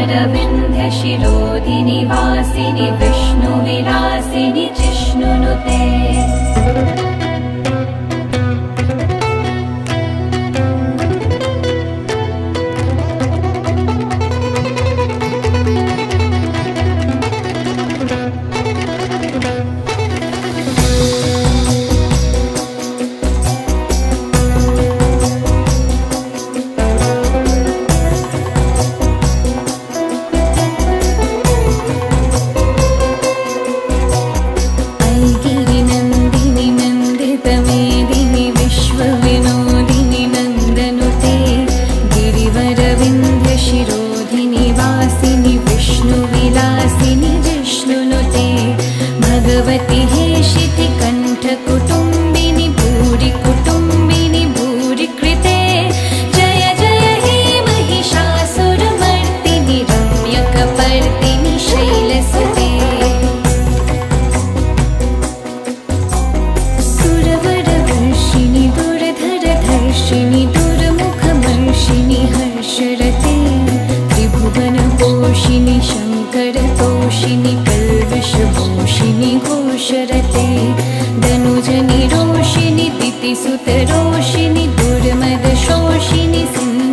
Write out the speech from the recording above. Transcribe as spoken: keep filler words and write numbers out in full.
गिरिवरविन्ध्यशिरोधिनि वासिनि विष्णुविलासिनि जिष्णुनुते। भगवति हेशिति कण्ठकुटुम्बिनि भूरि कुटुम्बिनि भूरि कृते। जय जय हे महिषासुरमर्दिनि रम्यकपर्दिनि शैलसुते। सुरवरवर्षिणि दुर्धरधर्षिणि दुर्मुखमर्षिणि हर्षरते। त्रिभुवनपोषिणि शङ्करतोषिणि कल्विषभूषिणि घोषरते। धनुजनि रोषिणि दितिसुतरोषिणि दुर्मदशोषिणि सिंह